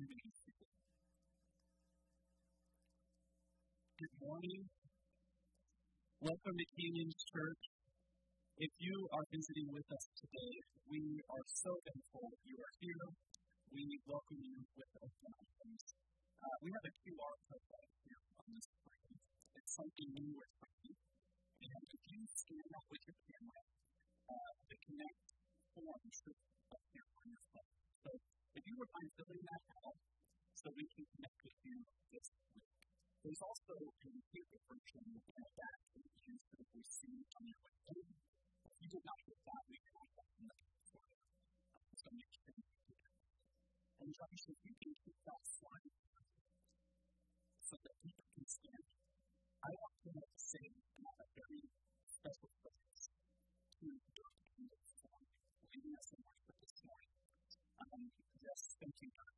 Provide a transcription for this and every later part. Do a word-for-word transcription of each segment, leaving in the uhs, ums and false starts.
remain seated. Good morning. Welcome to Canyons Church. If you are visiting with us today, we are so thankful you are here. We welcome you with open arms. Uh, we have a Q R code right here on the screen. It's something new we're trying. And if you scan that with your camera, uh, the Connect form should appear on your phone. So if you would mind filling that out so we can connect with you this week. There's also a paper version in the back that you could have received on your way home. If you did not get that, we can have that in the for you. So make sure you do that. And Josh, if you can keep that slide so that people can scan it, I want to say a very special thanks to Dirk and his form for leading us in worship this morning. Um, yes, thank you, Dirk.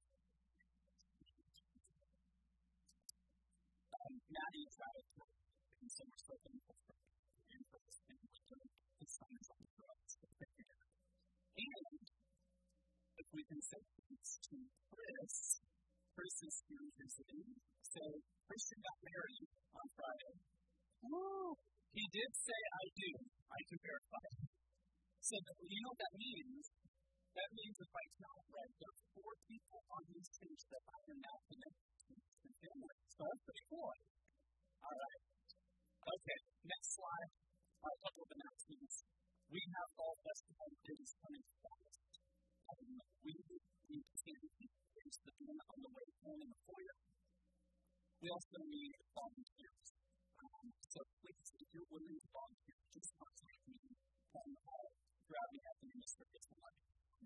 Um, Maddie is out of town, and so we're so thankful for her and for this family doing his son is on the road, so thank you, Dirk. And if we can say thanks to Chris, Chris is here visiting. So Christian got married on Friday. Woo! He did say I do. I can verify. So that, you know what that means? That means if I count right, there are four people on this stage that I am now connected to the family. So that's pretty cool. All right. Okay, next slide. A couple of announcements. We have Fall Festival days coming fast. Um, we need to stand there's the one on the way home in the foyer. We also need volunteers. Um, so please, if you're willing to volunteer, just contact me on the hall. Grab me at the minister gets the money.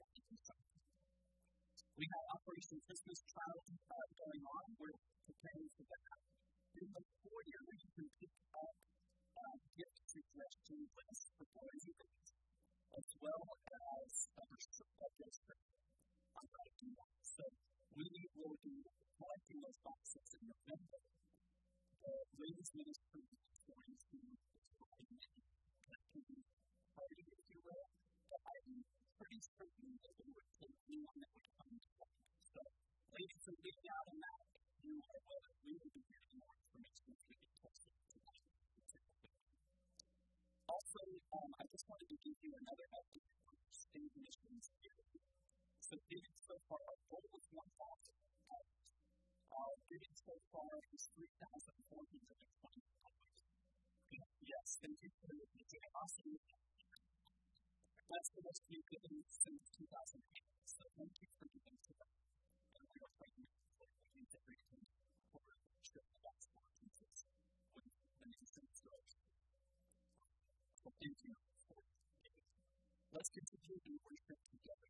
We have Operation Christmas Child uh, going on. We're preparing for that. In the foyer, you can pick up uh, gift suggestion lists for boys and girls, as well as other gifts. I'm going to do that. So we will be collecting those boxes in November. The ladies' ministry is going to provide a collecting party, if you will, but I'm pretty certain that we would take anyone that would come to that. So, ladies, are leading out on that. You are well. We will be hearing more information as we get closer to that. Also, um, I just wanted to give you another update on our state missions here. So, giving so far, our goal was one thousand dollars. Our giving so far is three thousand four hundred twenty dollars. Yes, thank you for your generosity. That's the most you've given since two thousand eight. So, thank you for giving to that. And we are praying for you everything for the trip of God's Lord Jesus with the nation of Israel. So, thank you for giving. Let's continue to worship together.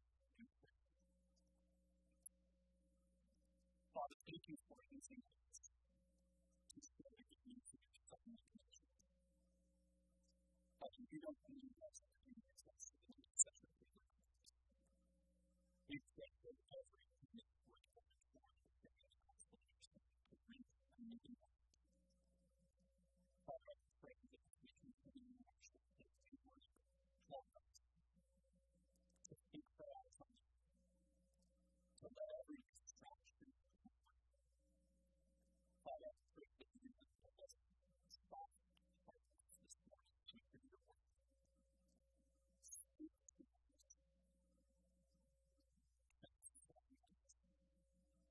Father, thank you for using us to share the good news of your Son and connection. Father, you don't need us to do this, that's the point of such a big request. We pray that every minute we're going forward with the gospel of your Son to bring a new life. Father, I pray that we continue to worship that we worship for us, to think for us on you, to let every distraction Father, I pray that you would help us stop our lives this morning to hear your word. Speak to us.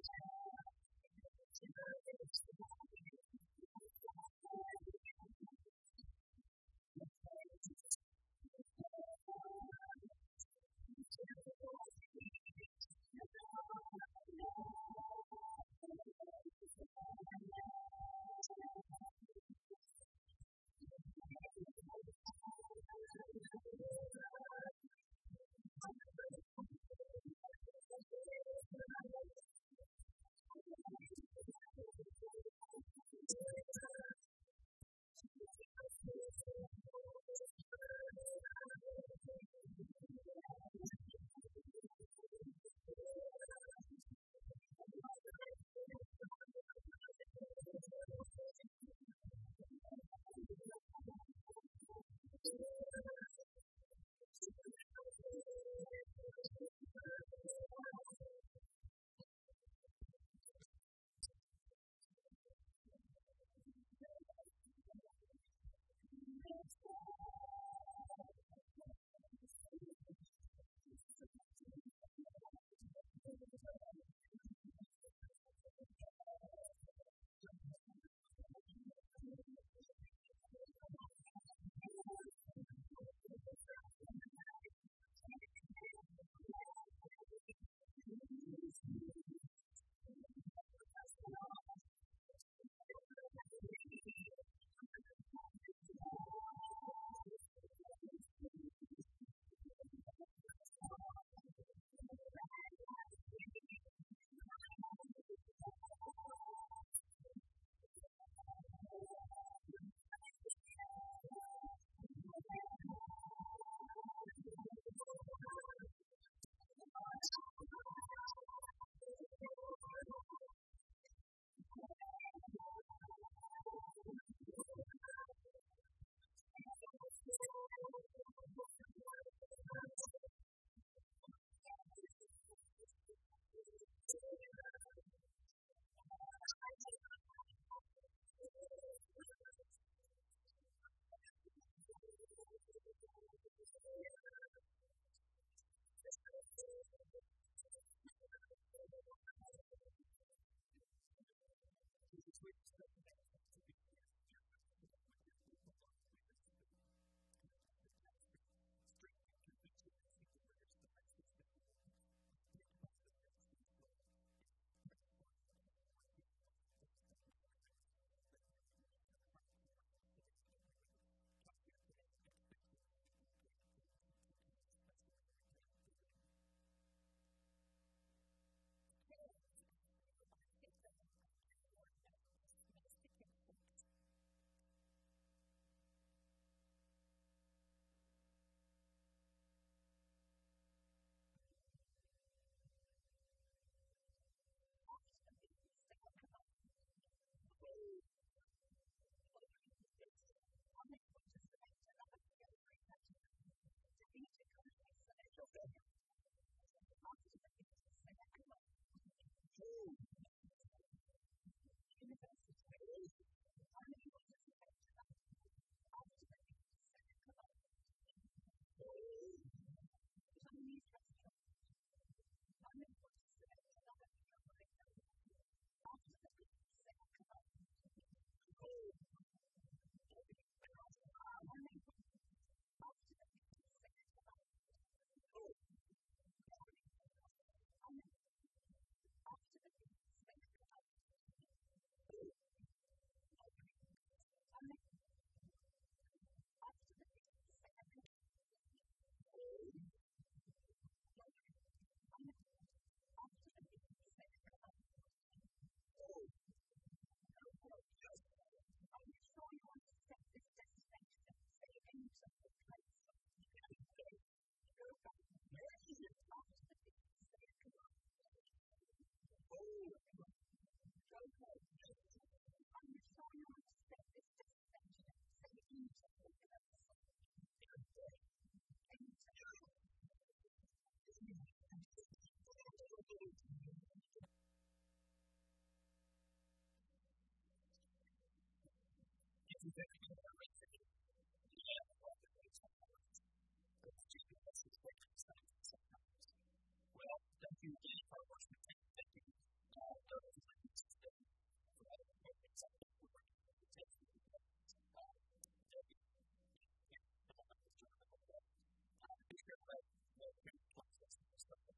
Well, thank you again for our worship team. Thank you uh, those things that for other things I think we're going to take you to that uh, that we can't come up with journal but uh, be sure that the human process is something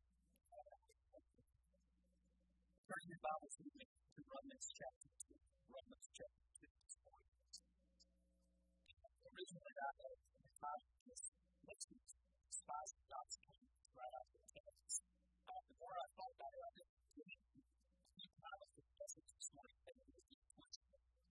turn your Bibles with me to Romans chapter two. Romans chapter two this morning. Originally, I had the title was Let's Despise God's Kingdom right after the text. Uh, the more I thought about it, I didn't really keep titles for the message this morning, and it was being twisted.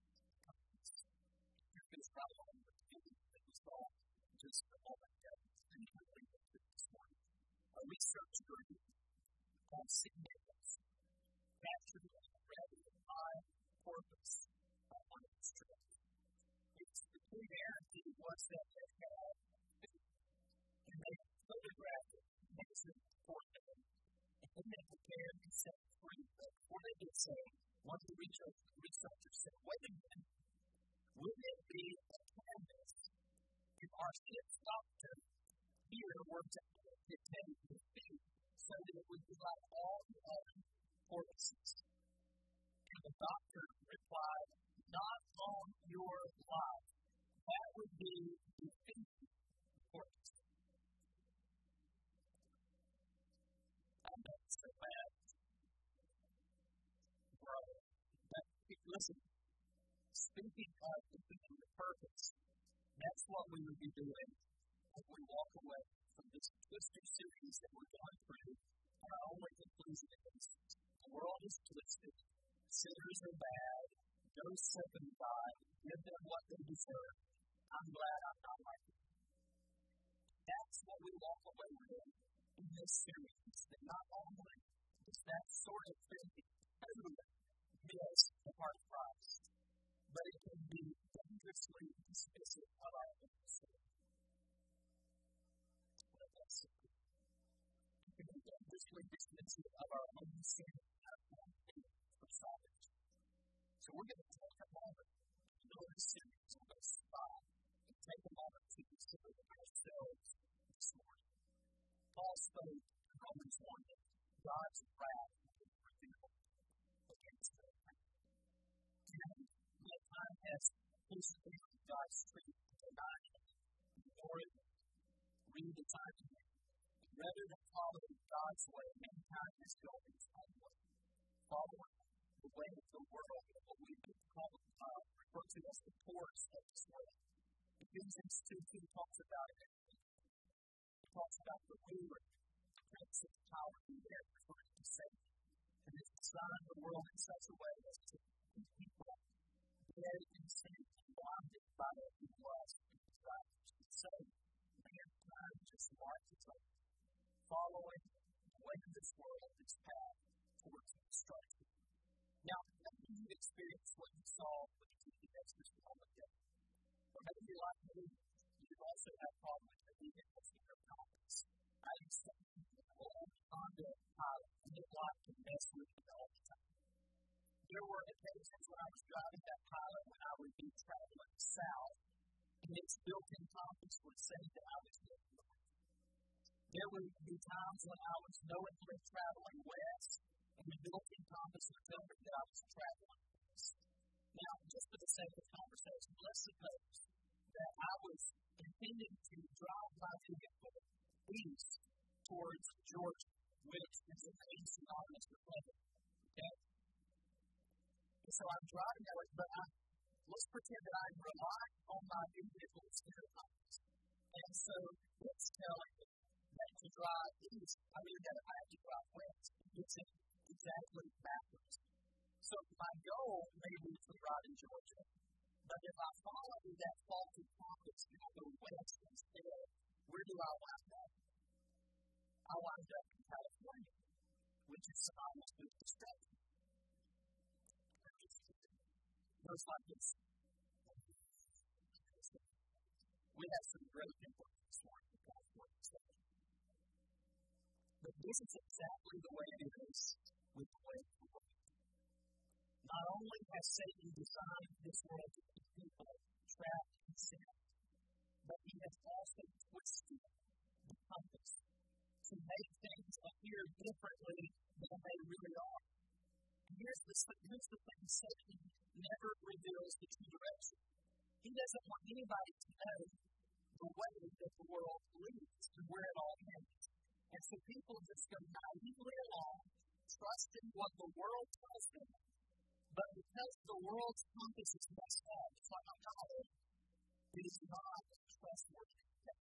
It's probably one of the things that we saw just a moment ago. And you can read it this morning. A research group called Significance captured and read the five purpose of one of its trips. Its peculiarity was that they had and they photographed it next to the portrait, and then they prepared to set it free. But before they did so, one of the researchers said, wait a minute, wouldn't it be a canvas if our ship's doctor here were to dictate the feet so that it would be like all the other porpoises? And the doctor replied, not on your life. That would be defeating porpoise. I know it's so bad. Bro, but listen, speaking of defeating the purpose, that's what we would be doing when we walk away from this twisted series that we're going through. Our only conclusion is the world is twisted, sinners are bad, ghosts have been died, give them what they deserve. I'm glad I'm not like them. That's what we walk away with in this series. That not only is that sort of thinking totally miss the heart of Christ, but it can be dangerously dismissive of our own sin. What that's it. It can be dangerously dismissive of our own sin and our own need for salvation. So we're going to take a moment to know this series. We're going to stop and take a moment to consider ourselves this morning. Paul spoke in Romans one that God's wrath will be revealed against them. And the time has persevered God's truth to deny Him, ignore it, read the time to Him. Rather than follow God's way, mankind is going its own way, following the way of the world, and what we could call uh, refer to as the course of this world. Ephesians two two talks about it. It talks about the ruler, the prince of the power of the air, referring to Satan, and has designed the world in such a way as to keep people dead in sin and blinded by their evil lusts and desires. And so, mankind just marches on, following the way of this world, this path towards destruction. Now, maybe you experienced what you saw with the T V just a moment ago. Or maybe you're like me, you also have problems with the vehicles in your compass. I used to have an old Honda Pilot, and it liked to mess with me all the time. There were occasions when I was driving that Pilot when I would be traveling south, and its built-in compass would say that I was going north. There would be times when I was knowingly traveling west, and the built-in compass would tell me that I was traveling west. Now, just for the sake of conversation, let's suppose that I was intending to drive my vehicle east towards Georgia, which is in the east and northeast of Clinton. Okay? So I'm driving that way, but I, let's pretend that I'm relying on my vehicle's inner compass. And so it's telling me that to drive east, I mean, that I have to drive west. It's exactly backwards. So my goal may be to ride in Georgia, but if I follow that faulty compass and I go west instead, where do I wind up? I wind up in California, which is synonymous with destruction. Goes like this. We have some great input this morning in California study. But this is exactly the way it is with the way of the world. Not only has Satan designed this world to keep people trapped in sin, but he has also twisted the compass to make things appear differently than they really are. here's the, here's the thing, Satan never reveals the true direction. He doesn't want anybody to know the way that the world leads and where it all ends. And so people just go naively along, trusting what the world tells them. But because the world's compass is messed up, it's like a collar, it is not trustworthy.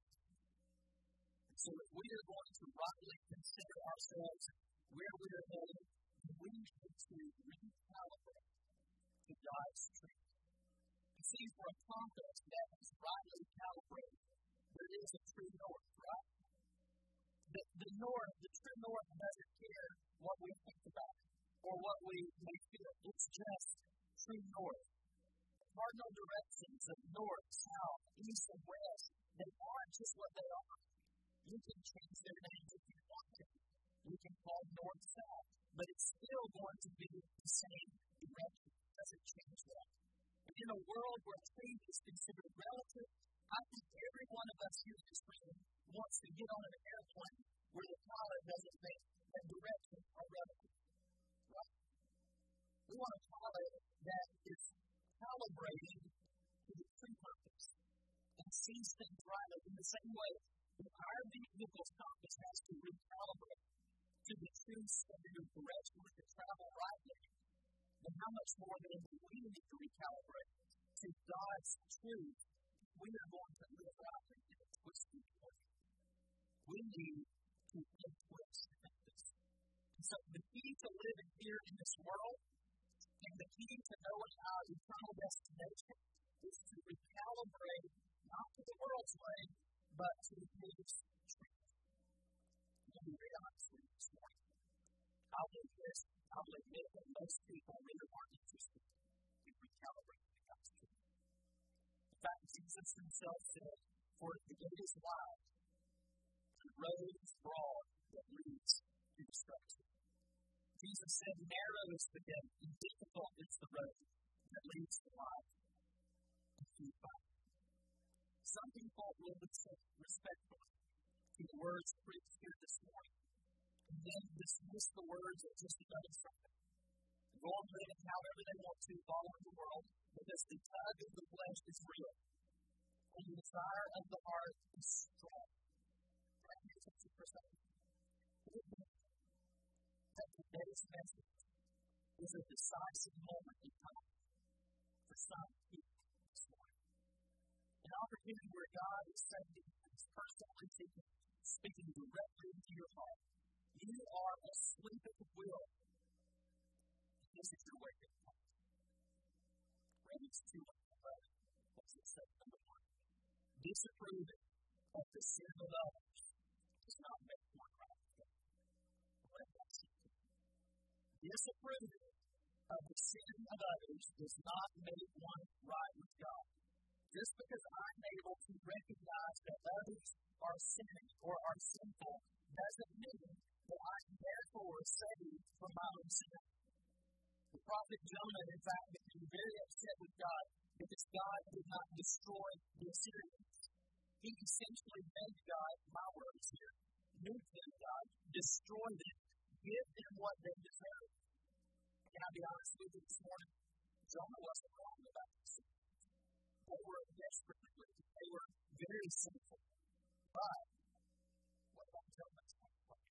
And so if we are going to rightly consider ourselves where we are headed, we need to recalibrate to God's truth. You see, for a compass that is rightly calibrated, there is a true north, right? The, the north, the true north doesn't care what we think about or what we may feel. It's just true north. Cardinal directions of north, south, east, and west, they aren't just what they are. You can change their names if you want to. You can call north south, but it's still going to be the same direction. It doesn't change that. And in a world where truth is considered relative, I think every one of us here in this room wants to get on an airplane where the pilot doesn't think that directions are relative. Right? We want a pilot that is calibrated to the true purpose and sees things rightly. In the same way, if our vehicle's compass has to recalibrate to the true standard of direction to travel rightly, then how much more than we need to recalibrate to God's truth, we are going to live rightly in a twisted way. We need to untwist this. And so the key to living here in this world and the key to knowing our eternal destination is to recalibrate not to the world's way, but to His truth. Let me be honest with you this morning. I'll do this. I'll admit that most people really aren't interested in recalibrating to God's truth. In fact, Jesus Himself said, "For the gate is wide, the road is broad that leads to destruction." Jesus said, "Narrow is the gate, and difficult is the road that leads to life, and few find it." Some people will listen respectfully to the words preached here this morning, and then dismiss the words as just another sermon. Go on living however they want to, following the world, because the tug of the flesh is real, and the desire of the heart is strong. That makes it super simple. That today's message is a decisive moment in time for some people this morning. An opportunity where God is sending His personally speaking, speaking directly into your heart. You are asleep at the wheel. This is your wake-up call. Romans two eleven. What's it say? Number one. Disapproving of the sin of others does not make one right with God. Let that sink in. Disapproving of the sin of others does not make one right with God. Just because I'm able to recognize that others are sinning or are sinful doesn't mean that I am therefore saved from my own sin. The prophet Jonah, in fact, became very upset with God because God did not destroy the Assyrians. He essentially begged God, my words here, move them, God, destroy them, give them what they deserve. Can I be honest with you this morning? Jonah wasn't wrong about this. They were desperately wicked. They were very sinful. But what about Jonah's point?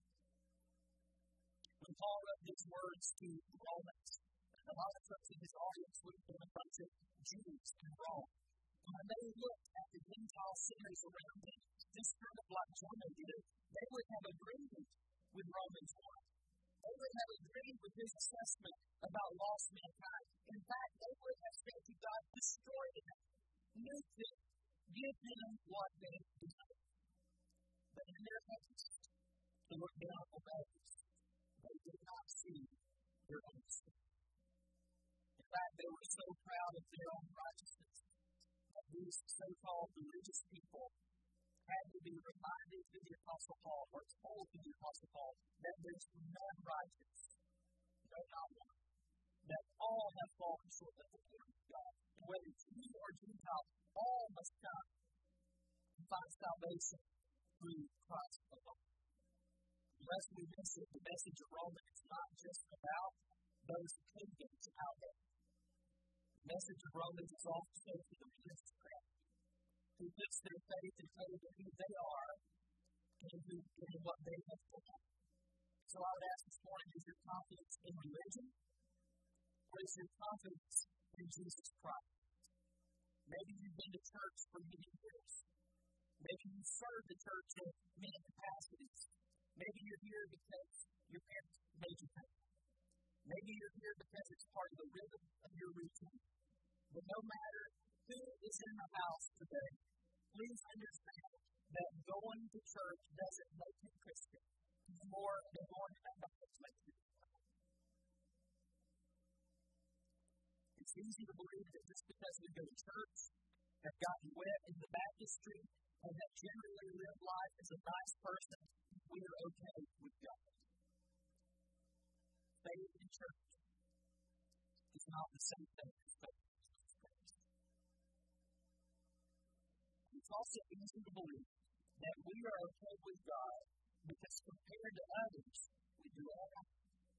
When Paul wrote these words to the Romans, a lot of folks in his audience would have been a bunch of Jews in Rome. And when they looked at the Gentile sinners around them, just kind of like Jonah did, they would have agreed with Romans one. They would have agreed with his assessment about lost mankind. In fact, they would have said to God, destroy them, nuke them, give them what they deserve. But in their haste to look down on others, they did not see their own sin. In fact, they were so proud of their own righteousness that these so-called religious people had to be reminded to the Apostle Paul, or told to the Apostle Paul, that there's none righteous, no, not one. That all have fallen short of the glory of God. And whether Jew or Gentile, all must come and find salvation through Christ alone. Unless we miss it, the message of Romans is not just about those pagans out there. The message of Romans is also for the religious crowd who puts their faith and hope in who they are and who in what they have done. So I would ask this morning, is your confidence in religion, or is your confidence in Jesus Christ? Maybe you've been to church for many years. Maybe you served the church in many capacities. Maybe you're here because your parents made you come. Maybe you're here because it's part of the rhythm of your routine. But no matter who is in the house today, please understand that going to church doesn't make you Christian. It's more than going to McDonald's makes you Christian. It's easy to believe that just because we go to church, have gotten wet in the baptistry, and have generally lived life as a nice person, we are okay with God. Faith in church is not the same thing as faith in Jesus Christ. It's also easy to believe that we are okay with God because compared to others, we do all right.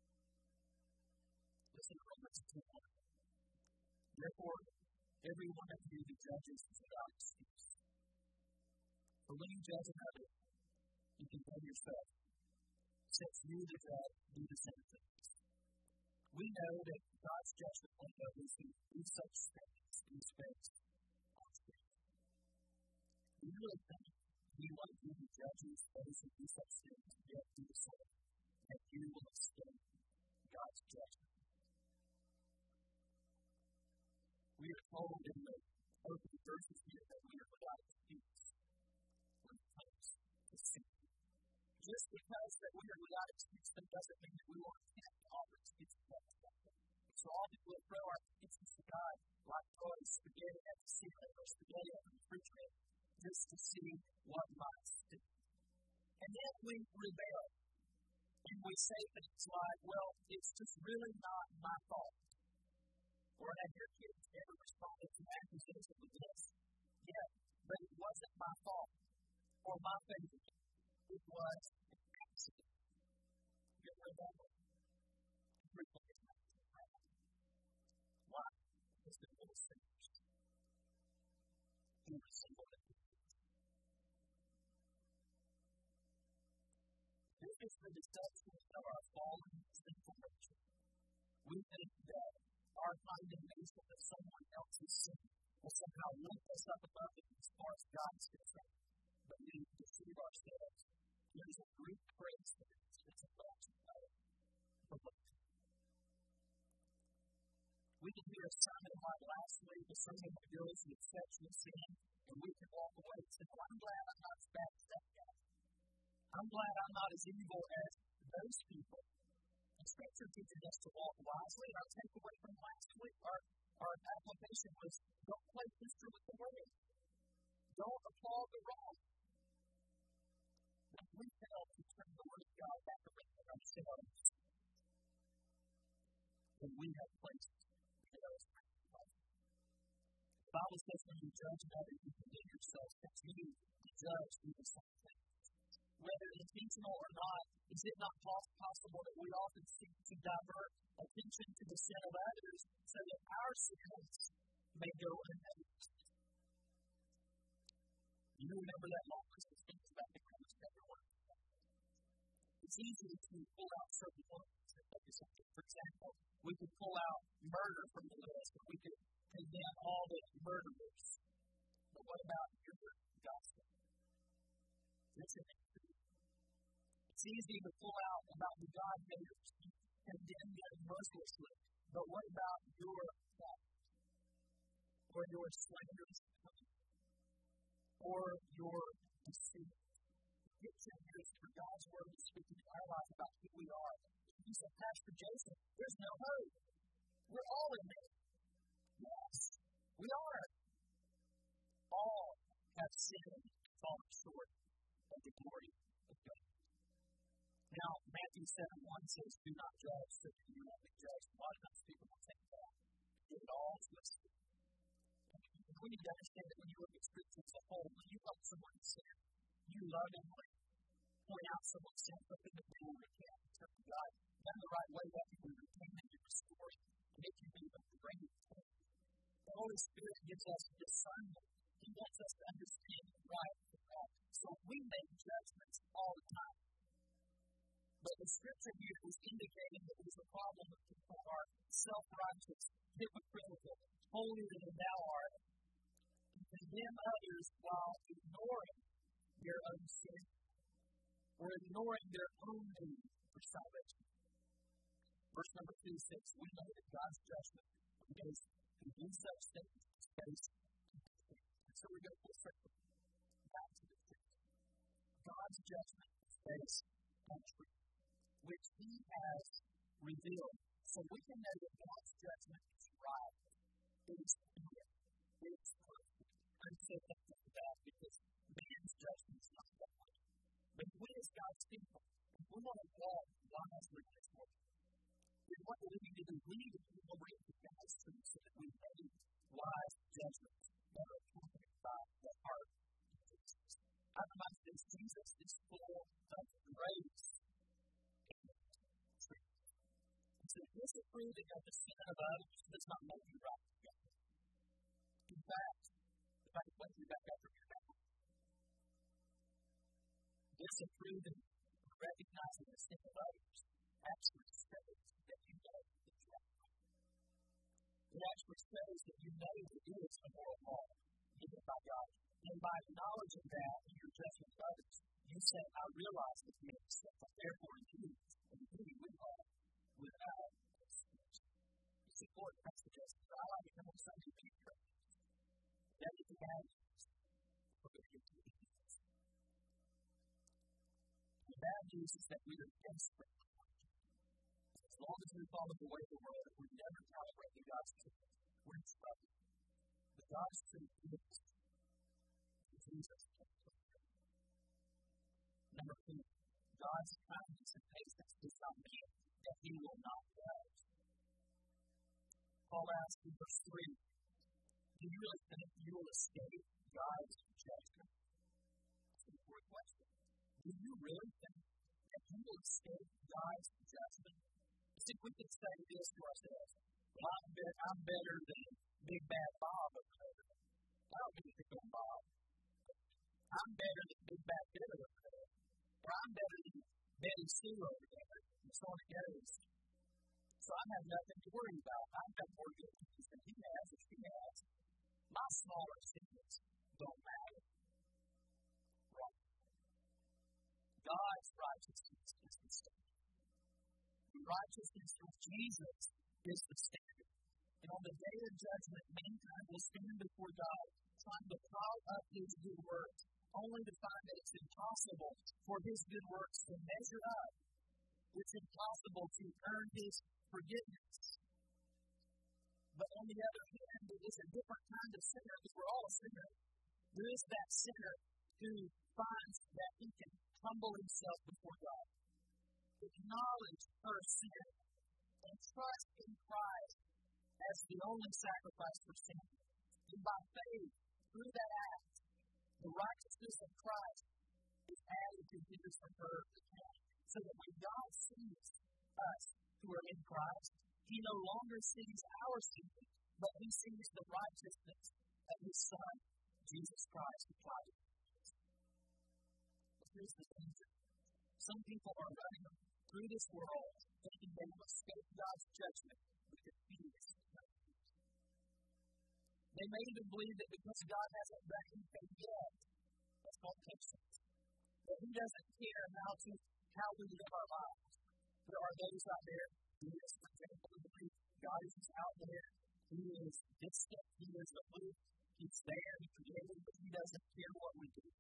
Listen to Romans two one. Therefore, every one of you who judges is without excuse. For when you judge another, you condemn yourself, since you, the judge, do the same things. We know that God's judgment on those who do such things is based on faith. Do you really think you want to be judges those who do such things, yet do the same, that you will escape God's judgment? We are told in the opening verses here that we are without excuse when it comes to sin. Just because that we are without excuse, that doesn't mean that we won't attempt to offer excuses to God. So often we'll throw our excuses to God like throwing spaghetti at the ceiling or spaghetti at the refrigerator just to see what might stick. And then we rebel and we say things like, well, it's just really not my fault. Or have your kids ever responded to accusations with this? Yeah, but it wasn't my fault or my favorite. It was an accident. You ever heard that one? Everything is not right. Why? Because the little sinners who resemble the people. This is the deception of our fallen sinful nature. We think that our condemnation of someone else's sin will somehow lift us up above it as far as God is concerned. But we deceive ourselves. There's a Greek phrase for this. It's a false belief. We can hear a sermon like last week, a sermon that deals with sexual sin, and we can walk away and say, well, I'm glad I'm not as bad as that guy. I'm glad I'm not as evil as those people. Scripture teaches us to walk wisely. Our takeaway from last week, our, our application was don't play sister with the word. Don't applaud the wrong. When we fail to turn the word of God back around in ourselves, then we have placed ourselves in the Bible says when you judge another, you condemn yourself. Continue to judge through the same thing. Whether intentional or not, is it not possible that we often seek to divert attention to the sin of others so that our sins may go unnoticed? You remember that long list of things about the Romans chapter one. It's easy to pull out certain ones and focus on them. For example, we could pull out murder from the list, or we could condemn all the murderers. But what about your gospel? Listen. It's easy to pull out about the God haters and condemn them mercilessly. But what about your fault? Or your slanderous tongue? Or your deceit? Get serious for God's word to speak in our life about who we are. You said, Pastor Jason, there's no hope. We're all in there. Yes, we are. All have sinned and fallen short of the glory of God. Now, Matthew seven one says, do not judge so that you won't be judged. A lot of times people will take that. Get it all twisted. We need to understand that when you look at Scripture as a whole, when you help someone sin, you lovingly point out someone's sin, but in the middle of it, turn to God. Done the right way, that can be retained and for you, make you be a great thing. The Holy Spirit gives us discernment. He wants us to understand right from wrong. So we make judgments all the time. But the scripture here is indicating that there's a problem with people who are self-righteous, hypocritical, holier than thou art, and condemn others while ignoring their own sin or ignoring their own need for salvation. Verse number two says, we know that God's judgment against who do such things is based on the truth. And so we go full circle back to the truth. God's judgment is based on truth, which He has revealed. So we can know that God's judgment is right. It is pure. It is perfect. I'm so thankful for that because man's judgment is not that way. But we as God's people, if we want to walk wisely in His word, then what do we need to do? We need to be aware of God's truth so that we make wise judgments that are accompanied by the heart of Jesus. I remind you that Jesus is full of grace and truth. And so disapproving of the sin of others does not make you right with God. In fact, if I can play you back up from your back, disapproving or recognizing the sin of others actually shows that you know it's right. It actually shows that you know that it is a moral law given by God. And by acknowledging that in your judgment of others, you say, I realize that you make mistakes. Therefore, you and me, we are without excuse. It's important for us to just, I like to come on Sunday to be praised. That is the bad news. We're going to get to the good news. The bad news is that we are desperate. As long as we follow the way of the world, we never tolerate God's truth. We're in trouble. But God's truth is Jesus. Number two, God's kindness and patience does not mean that He will not judge. Paul asks in verse three, do you really think you will escape God's judgment? That's an important question. Do you really think that you will escape God's judgment? See, we could say this to ourselves. Well, I'm, be- I'm better than Big Bad Bob over there. I don't mean to pick on Bob. I'm better than Big Bad Bill over there. Or I'm better than Betty Sue over there. And so on it goes. So I have nothing to worry about. I've got more good things than he has or she has. My smaller sins don't matter. Wrong. God's righteousness is the standard. The righteousness of Jesus is the standard. And on the day of judgment, mankind will stand before God, trying to pile up His good works, only to find that it's impossible for His good works to measure up. It's impossible to earn His forgiveness. But on the other hand, there is a different kind of sinner, because we're all a sinner. There is that sinner who finds that he can humble himself before God, acknowledge her sin, and trust in Christ as the only sacrifice for sin. And by faith, through that act, the righteousness of Christ is added to his or her account. So that when God sees us who are in Christ, He no longer sees our sin, but He sees the righteousness of His Son, Jesus Christ, applied to us. But here's the danger. Some people are running through this world thinking they will escape God's judgment with defeatist attitude. They may even believe that because God hasn't reconciled yet, that's called patience, that He doesn't care how to how we live our lives. There are those out there who, for example, who believe God is just out there. He is distant. He is aloof. He's there. He created, but He doesn't care what we do.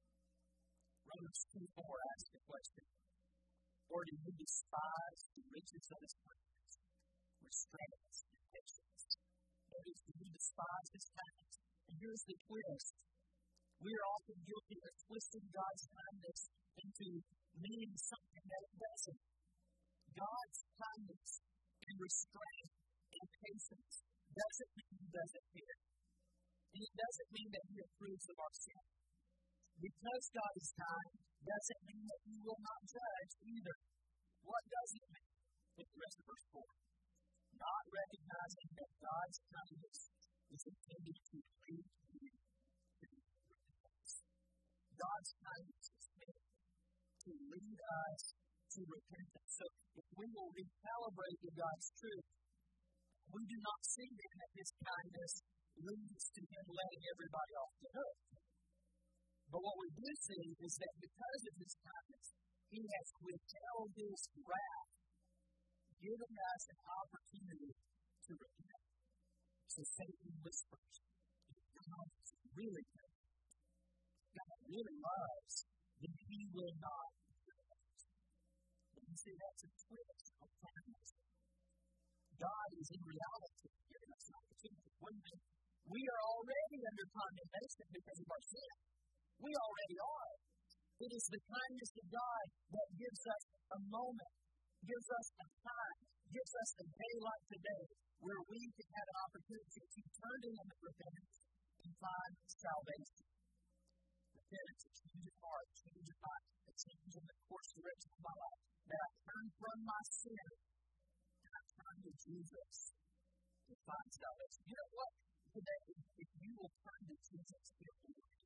Romans two four asks the question, or do you despise the riches of His grace, restraints, and patience? That is, do you despise His kindness? And here's the twist. We are often guilty of twisting God's kindness into meaning something that it doesn't. God's kindness and restraint and patience doesn't mean He doesn't care. And it doesn't mean that He approves of our sin. Because God is kind doesn't mean that He will not judge either. What does it mean? Look at the rest of verse four. not recognizing that God's kindness is intended to lead you to repentance. God's kindness is meant to lead us to repentance. So if we will recalibrate to God's truth, we do not see then that His kindness leads to Him letting everybody off the hook. But what we do see is that because of His kindness, He has withheld His wrath, giving us an opportunity to repent. So Satan whispers, if God is really good, God really loves, then He will not do it. But you see, that's a twist of kindness. God is in reality giving us an opportunity. We are already under condemnation because of our sin. We already are. It is the kindness of God that gives us a moment, gives us a time, gives us a day like today where we can have an opportunity to turn to Him in repentance and find salvation. Repentance, a change of heart, a change of mind, a change in the course direction of my life. That I turn from my sin and I turn to Jesus to find salvation. You know what? Today, if you will turn to Jesus, He'll do it.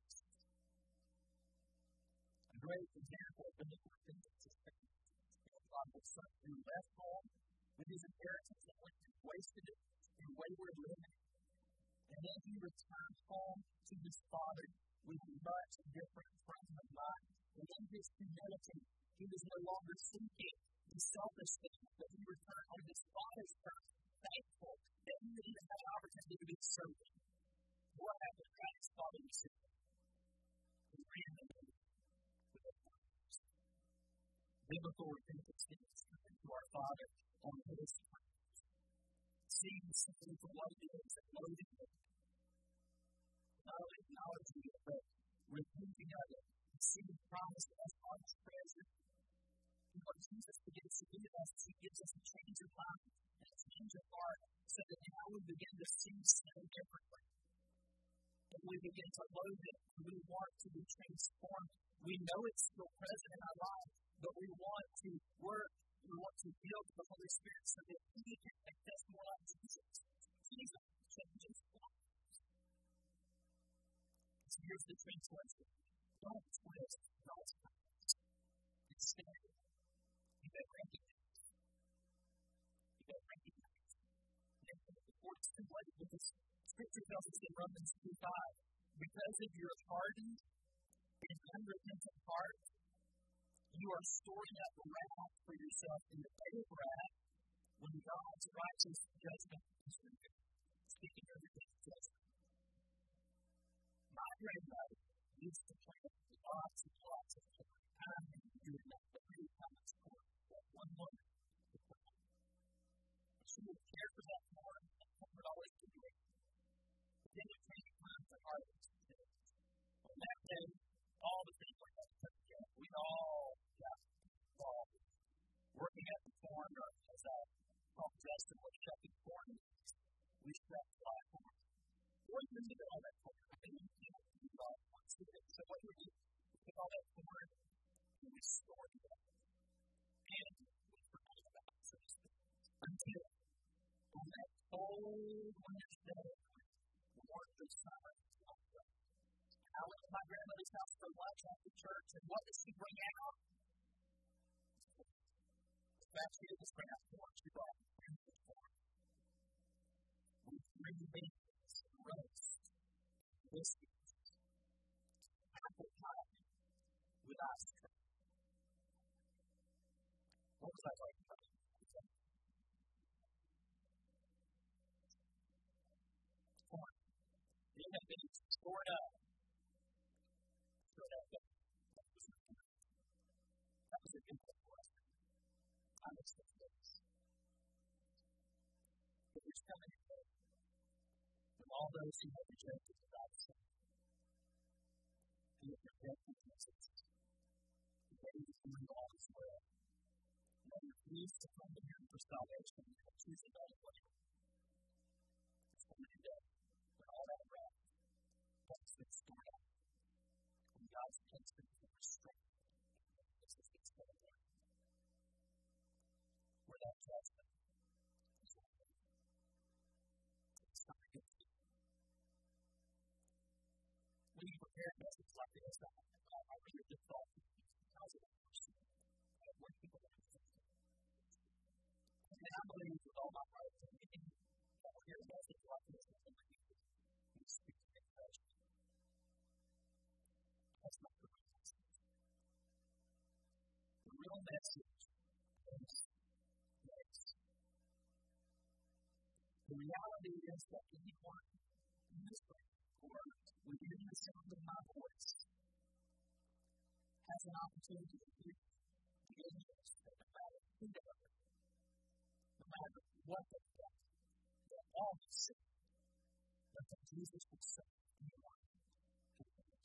A great example of biblical repentance is the prodigal son who left home with his inheritance and went and wasted it in wayward living. And then he returned home to his father with a much different frame of mind. And in his humility, he was no longer seeking the selfish things, but he returned on his father's terms, thankful that he would even have an opportunity to be serving. What happened? God, his father was serving. He ran the baby with a promise. Biblical repentance is coming to our Father on His terms. Seeing something for what it is and loathing it. Not only acknowledging it, but repenting of it. Seeing promise as God's treasure. And what Jesus begins to do to us is He gives us a change of mind and a change of heart so that now we begin to see sin differently. And we begin to loathe it. And we want to be transformed. We know it's still present in our lives, but we want to work. We want to yield to the Holy Spirit so that He can make us more like Jesus. Jesus changes lives. So here's the translation. Don't twist God's purpose. Instead, you better recognize. You better recognize. And before it's too late, because Scripture tells us in Romans two five, because of your hardened and unrepentant heart, you are storing up wrath for yourself in the day of wrath when God's righteous judgment is revealed. Speaking of the judgment. My grandmother used to plant lots and lots of corn. I mean, doing that every time it's corn. That one woman would plant. She would care for that corn, and corn would always be great. But then it came time to harvest. On that day, all the things like that come together. We all got involved working at the corn, or as I call Justin, was shucking corn. We struck fly corn. What do you do with all that corn? I mean, you can't do it all at once. So what do we do? We took all that corn and we stored it up. And we forgot about it, so to speak. Until on that cold winter's day, the warmth of summer, I went to my grandmother's house for lunch after church, and what did she bring out? Last year, this bring out corn. She brought grandmother's corn. With green beans, roast, biscuits, apple pie, with ice cream. What was I talking about? Corn. You have been stored up. That was a good thing for us. I miss those days. But there's coming a day when all those who have rejected the gospel, who have rejected Jesus, the day is coming all is well. And they refuse to come to Him for salvation and have choose another way. It's coming a day when all that wrath has been stored up. God's intention for restraint. This is what's going on. Where that judgment is over. when you prepare a message like this, I, I, I really just thought because of that person. Uh, when people are and I believe with all my heart that we can uh, hear a message like this and believe we speak to the question. That's not the real message. The real message is grace. The reality is that anyone in this room or within the sound of my voice has an opportunity to hear the good news that no matter who they are, no matter what they've done, they're all sin, but that Jesus will save anyone who believes.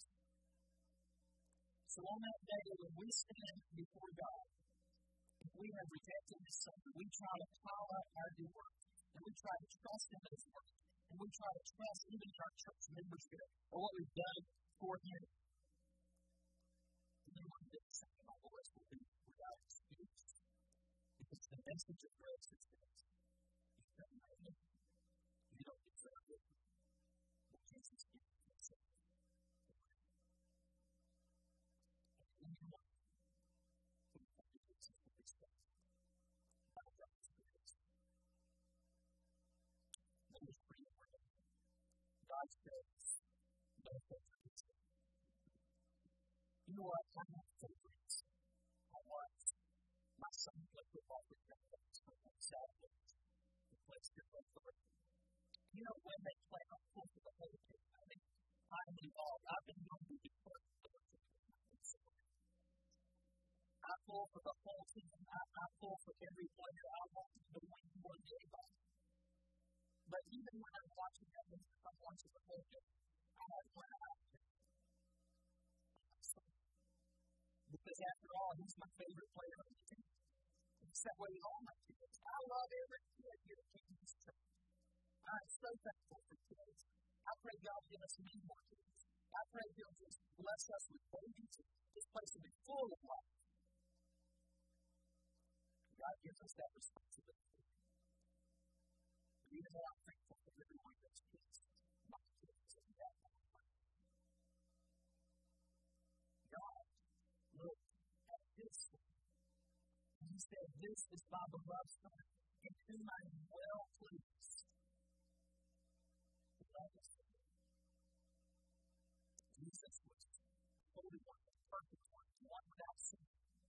So on that day when we stand before God, if we have rejected His Son, we try to pile up our good work, and we try to trust in His work, and we try to trust even in our church membership or what we've done for Him. And then one day, second, all the rest will be without excuse. Because the message of grace is this. You don't know Him. You don't deserve it. But Jesus gives you Himself. And anyone who comes to Jesus with respect, by God's grace, number three, God's grace, no favoritism. You know what? I have favorites. I watch my son play football with grandparents on Saturdays. He plays football for it. You know, when they play, I'm full for the whole team. I mean, I'm involved. I've been known to be part of the whole team. I'm full for the whole team. I'm full for every player. I want them to win more than anybody. But even when I'm watching that, if I'm watching the whole game, I have one eye. Because after all, he's my favorite player on the team. It's that way with all my kids. I love every kid here at King's Church. I'm so thankful for kids. I pray God give us many more kids. I pray He'll just bless us with babies. This place will be full of life. God gives us that responsibility. Even though I'm thankful for every one of those kids, my kids, and that one. God looked at this one, and He said, "This is my beloved Son, in whom I am well pleased." The love is there. Jesus was the Holy One, the perfect one, the one without sin.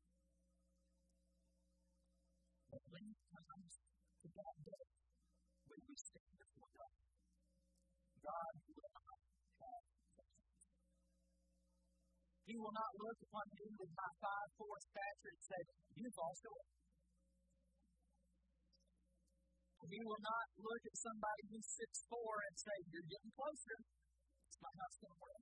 But when it comes to that day, when we stand before God, God will not have judgment. He will not look upon me with my five four stature and say, "You fall short." He will not look at somebody who's six four and say, "You're getting closer." It's not how it's going to work.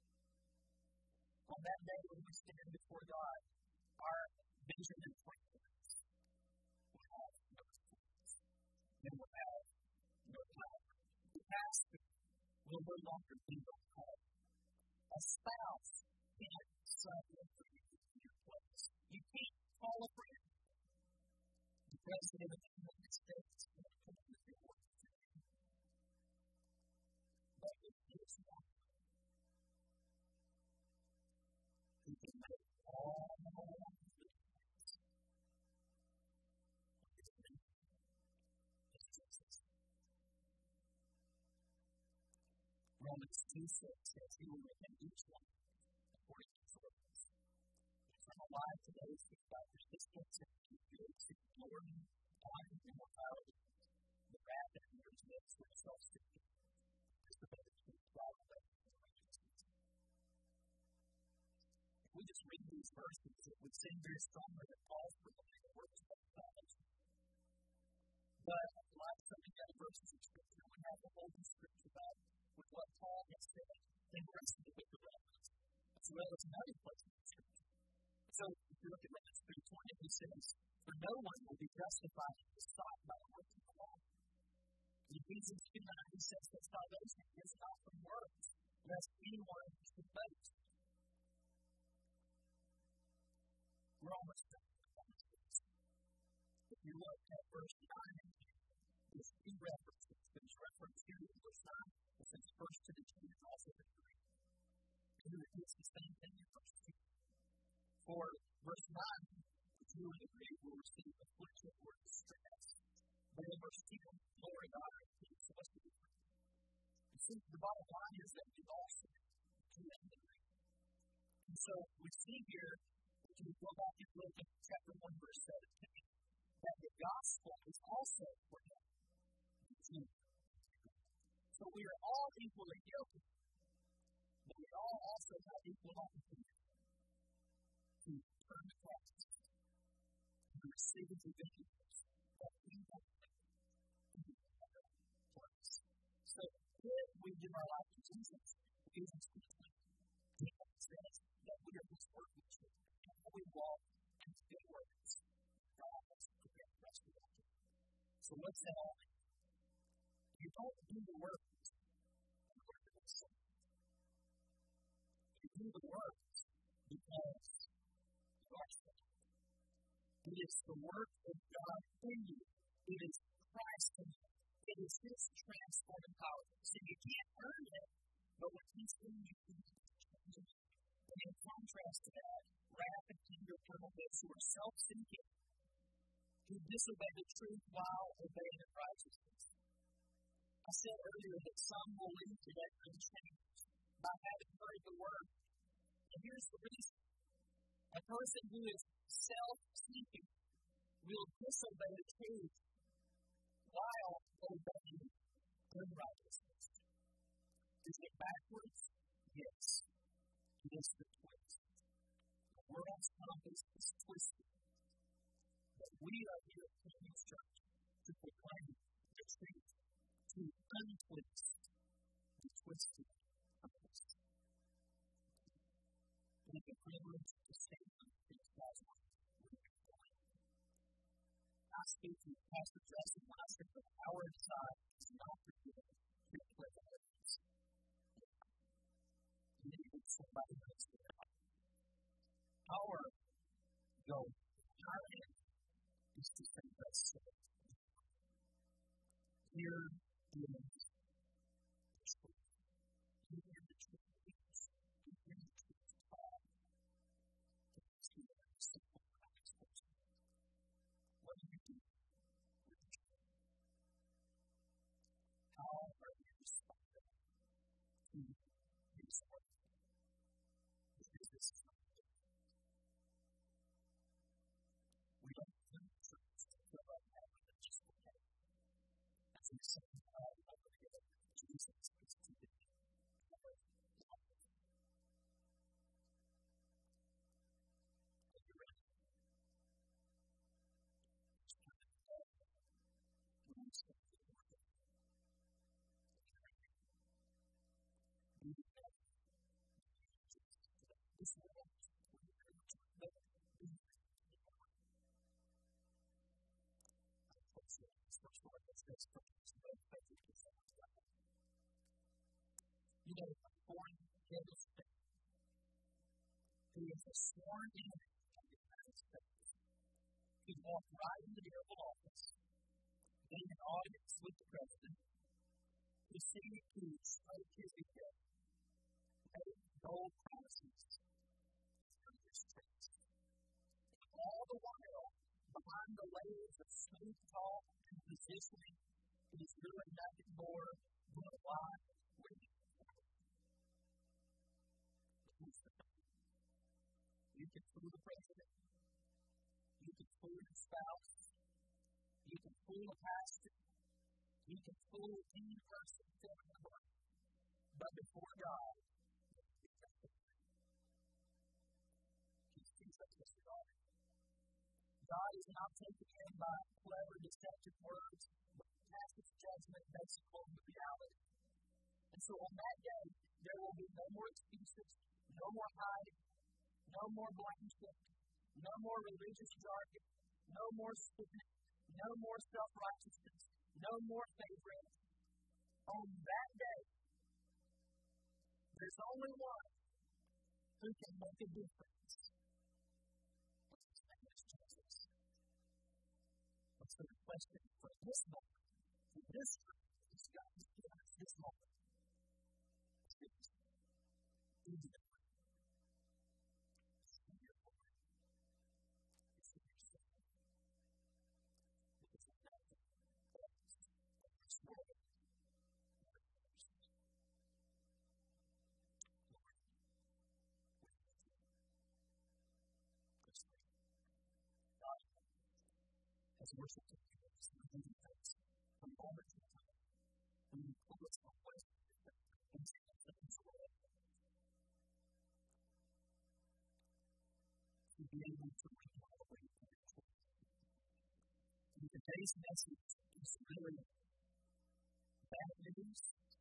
On that day when we stand before God, our vision and plans will have no influence. They will have no power. The pastor will no longer be your call. A spouse can't sub in for you in your place. You can't call a friend. The President of the United States can't come in with your work for you. But it is one who can make all the difference. His name is Jesus. Romans two six says, "He will repay each one according to his works." If I'm alive today, it's by persistence and endurance in glory, honor, and immortality. The wrath that endures lives for self-seeking. Is the better to apply the way of righteousness. If we just read these verses, it would seem very strongly that Paul's proclaiming the works of salvation. But like so many other verses of Scripture, we have the whole Scripture back with what Paul has said in the rest of the book of Romans, as well as in other places in Scripture. So, if you look at Romans three twenty, he says, "For no one will be justified in his sight by the works of the law." In Ephesians two nine, he says that salvation is not from works, lest anyone should boast. We're almost done with this. If you look at verse nine and ten, there's two references. There's reference here in verse nine. It says first to the two and also to the three. repeats the same thing in verse two. For verse nine, the Jew and the Greek will receive affliction or distress. But in verse ten, glory God repeats. So what's the difference? You see, the bottom line is that we've all sinned, Jew and the Greek. And so we see here, if you go back and look at chapter one, verse seventeen, that the gospel is also for them. So we are all equally guilty, but we all also have equal opportunity to turn to Christ, to receive the forgiveness that He has in our place. So if we give our life to Jesus, Jesus says that we are His workmanship, and we walk in His good works. God has prepared for us to walk in. So what's that all mean? You don't do the works in order to be saved. You do the works because you are saved. It is the work of God in you. It is Christ in you. It is His transforming power. So you can't earn it, but when He's in you, He changes you. And in contrast to that, wrath and anger come on those who are self-seeking, who disobey the truth while obeying the righteousness. I said earlier that some will leave today unchanged by having heard the word. And here's the reason. A person who is self-seeking will disobey the truth while obeying unrighteousness. Is it backwards? Yes. It is the twist. The world's compass is twisted. But we are here at King's Church to proclaim the truth, to untwist the twisted compass. We have the privilege to stand up against God's word. I speak to Pastor Justin when I said that our side is not forgiven to play the evidence. You need somebody else to help. Our goal, our end, is to say thus said. Here is the truth. Here the truth is. Here the truth is God. It's here in the simple Christ person. What do you do with the truth? How are you responding to His word? Because this is not good. We don't do the truth to feel like that religious okay. As we say, God, over here, Jesus is to be our life. Are you ready? It's time to go. We want to start the word. Are you ready? We need to have Jesus today. This world is really hard to live in. We need to have the word. I'm close to this first word that says, you know, a foreign demonstration who is a sworn enemy of the United States, who walked right into the Oval Office, in an audience with the President, who seemed to stroke his ego, made bold promises through his streets. All the while, behind the layers of smooth talk and positioning, is really nothing more than a lie waiting for you. You can fool the president. You can fool your spouse. You can fool a pastor. You can fool any person filling the book. But before God, He sees us disregarded. God is not taken in by clever, deceptive words, but passes judgment based upon the reality. And so on that day, there will be no more excuses, no more hiding, no more blame shifting, no more religious jargon, no more spitting, no more self-righteousness, no more favorites. On that day, there's only one who can make a difference. His name is Jesus. What's the question for this moment? For this truth, God has given us this moment. Do the difference. as worship teams, and music types, from moment to time, and we pull us away and take things away. To be able to recalibrate that choice. And today's message is really bad news,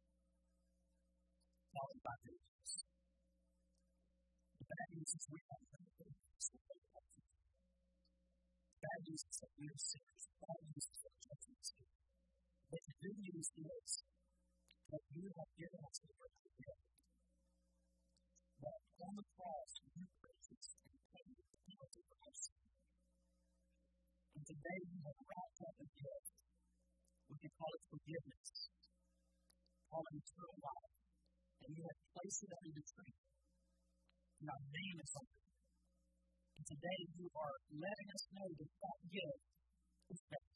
followed by good news. The bad news is we have no evidence of what we have to do. Bad news is that we are sinners. Bad news is that judgment is due. But the good news is that you have given us the right to live. That on the cross, you purchased and paid the penalty for our sin. And today you have wrapped up a gift. We can call it forgiveness, call it eternal life, and you have placed it under the tree. And our name is on it. And today you are letting us know that that gift is better.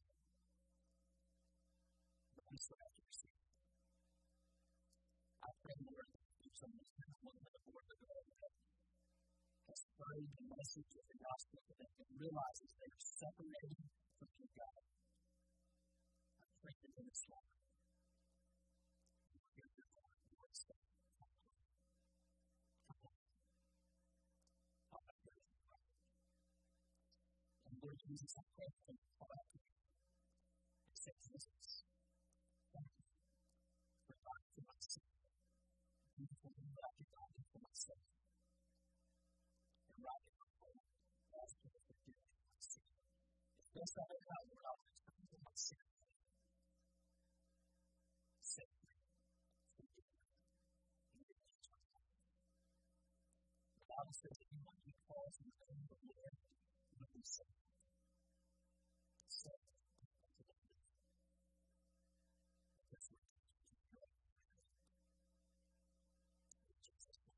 But we still have to receive it. I pray, Lord, that you do something that's not one of the Lord of God that has heard the message of the gospel today and realizes they are separated from you, God. I pray that in this life, you will hear your Lord, Lord, say, come on. Come on. I'll have your life. And Lord Jesus, I pray that you call out to you and say, Jesus, thank you for dying for my sin. Thank you for being back and dying for my sin. And right in my heart, ask you to forgive me for my sin. If there's not a God, Lord, I'll return for my sin. Save me. Forgive me. And give me eternal life. The Bible says that anyone who calls in the name of the Lord will be saved. Saved unto the end. That's what you do. In Jesus' name.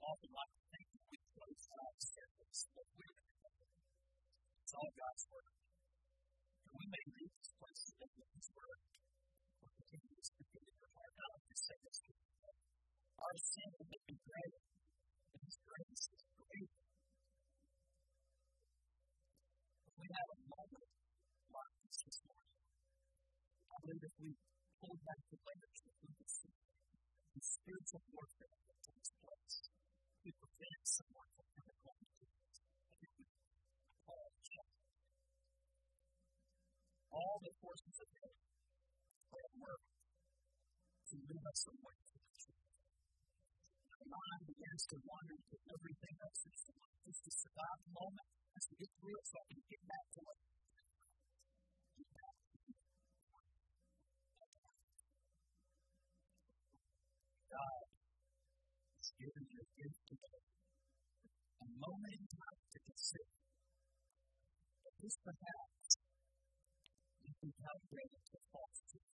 often like to think that we close God's service, but we're it's all God's word. And we may read these places that His word will continue to speak into your heart. I like to say this to you. Our sin may be great, but His grace is greater. If we have a moment like this this morning, I believe if we pull back the layers that we can see, the spiritual warfare that takes place, we prevent someone from coming home to us. I think we call it chapter. All the forces of hell are at work to move us away from the truth. Our mind begins to wander to everything else that's the life, just to survive the moment, as to get through it so I can get back to it. Get back to it. God is giving you a gift today. A moment in time to consider that this perhaps you can calibrate it to false truth.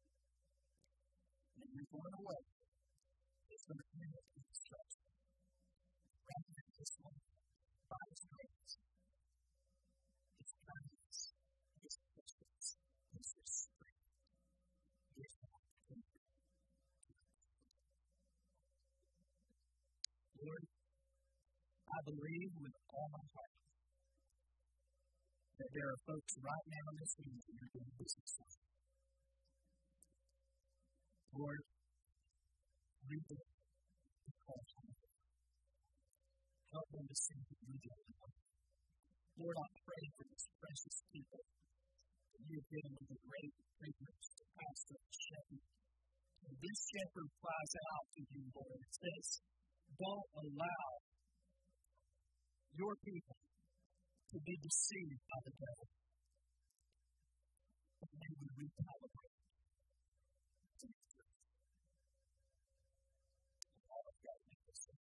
And you're going away. It's going to end up in destruction. Rather than this moment, by His grace, His kindness, His patience, His restraint, His opportunity. Lord, I believe with all my heart that there are folks right now in this room that you're doing business with. Lord, read them and call them. Help them to see that you do it. Lord, I pray for these precious people that you have given me the great privilege to pastor and shepherd. And this shepherd cries out to you, Lord, and says, don't allow your people to be deceived by the devil. But may we recalibrate to the truth. All of God make us so.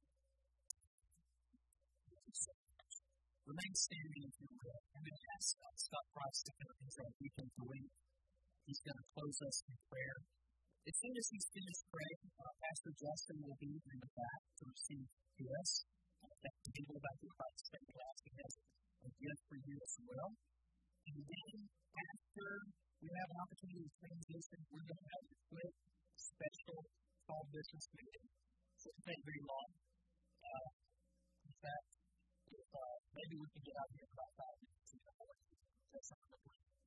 Thank you so much. Remain standing if you will. I'm going to ask uh, Scott Price to come into our weekend week. He's going to close us in prayer. As soon as he's finished praying, uh, Pastor Justin will be in the back to receive gifts. Uh, that table back in the participant class, he has a gift for you as well. And then after we have an opportunity to transition, we're going to have a quick special small business meeting. So it won't take very long. Uh, in fact, if, uh, maybe we can get out here in about five minutes. That's not the plan.